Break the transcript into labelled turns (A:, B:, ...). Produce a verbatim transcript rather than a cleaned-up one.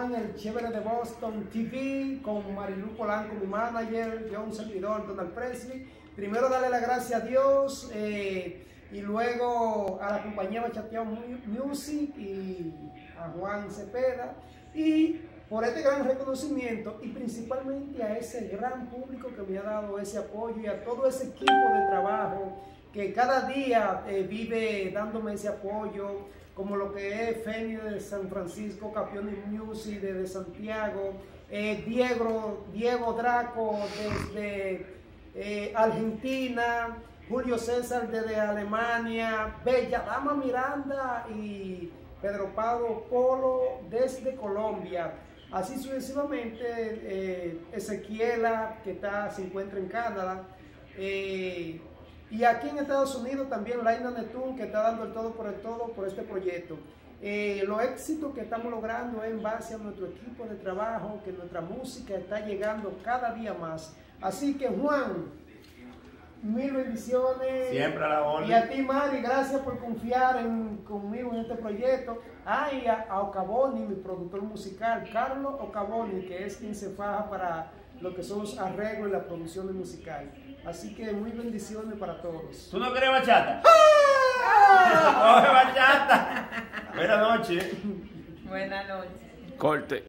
A: Juan, el chévere de Boston T V, con Marilu Polanco, mi manager, yo un servidor, Donald Presley. Primero darle las gracias a Dios eh, y luego a la compañía Bachateo Music y a Juan Cepeda, y por este gran reconocimiento y principalmente a ese gran público que me ha dado ese apoyo y a todo ese equipo de trabajo que cada día eh, vive dándome ese apoyo, como lo que es Feni de San Francisco, Capioni Music desde Santiago, eh, Diego, Diego Draco desde eh, Argentina, Julio César desde Alemania, Bella Dama Miranda y Pedro Pablo Polo desde Colombia. Así sucesivamente, eh, Ezequiela, que está, se encuentra en Canadá, eh, y aquí en Estados Unidos también Laina Netun, que está dando el todo por el todo por este proyecto. Eh, los éxitos que estamos logrando es en base a nuestro equipo de trabajo, que nuestra música está llegando cada día más. Así que Juan, mil bendiciones.
B: Siempre a la orden.
A: Y a ti, Mari, gracias por confiar en, conmigo en este proyecto. Ah, y a, a Ocaboni, mi productor musical, Carlos Ocaboni, que es quien se faja para lo que son los arreglos y la producción musical. Así que muy bendiciones para todos.
B: ¿Tú no quieres bachata? ¡Ah! ¡Coge bachata! Buenas noches.
C: Buenas noches.
D: Corte.